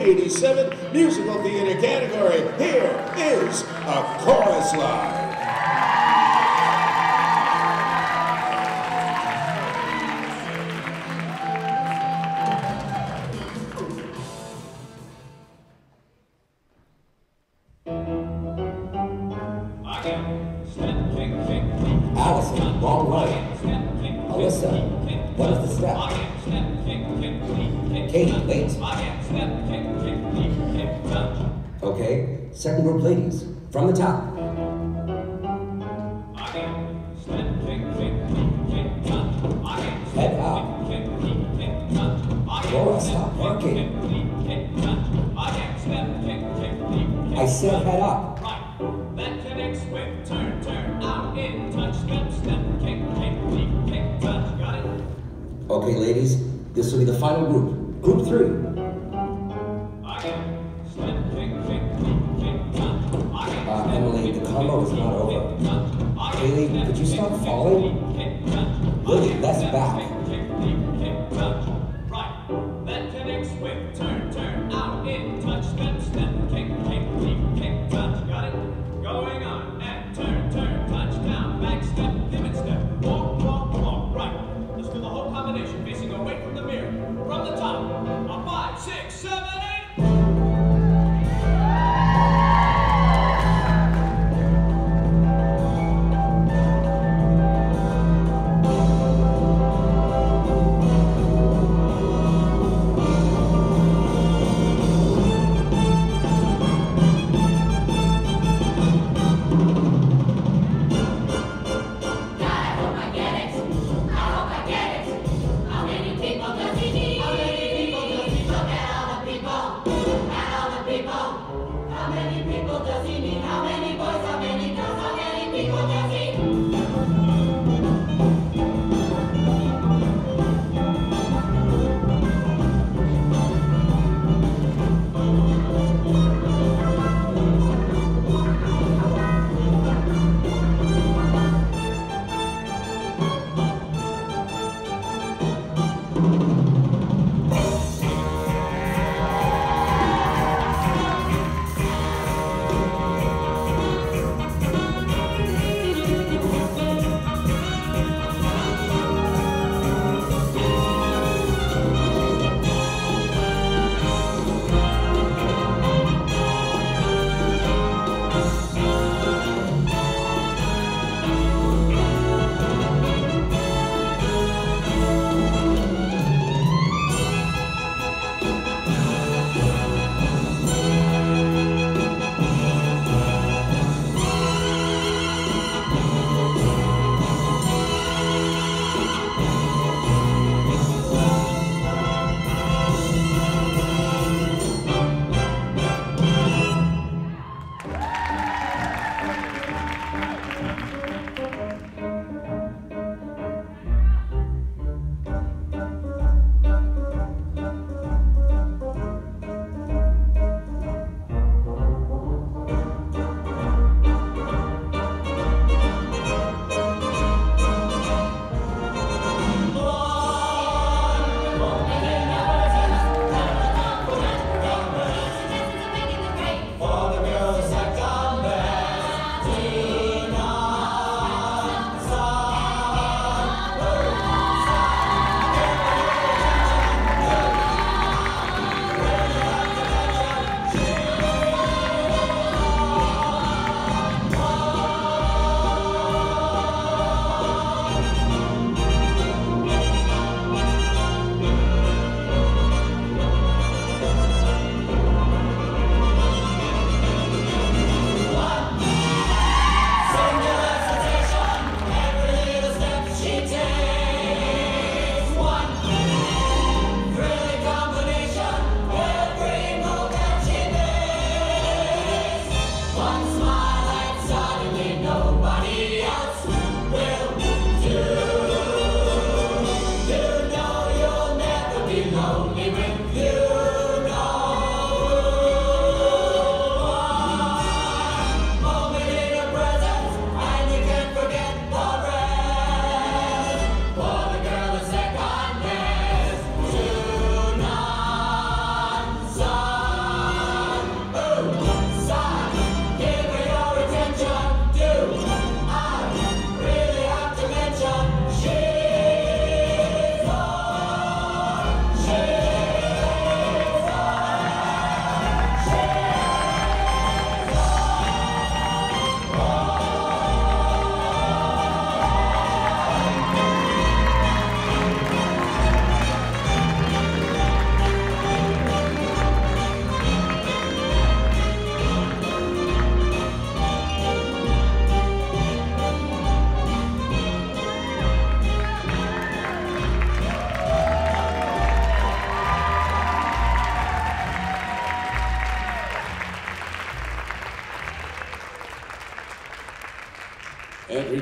1987 musical theater category. Here is a chorus line. Allison, wrong line. Alyssa, what is the step? Katie, wait. Okay, second group ladies, from the top. Head up. Laura, stop barking. I said head up. Okay, ladies, this will be the final group. Group 3. Emily, the combo is not over. Haley, could you stop falling? Lily, less back.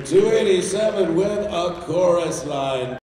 287 with a chorus line.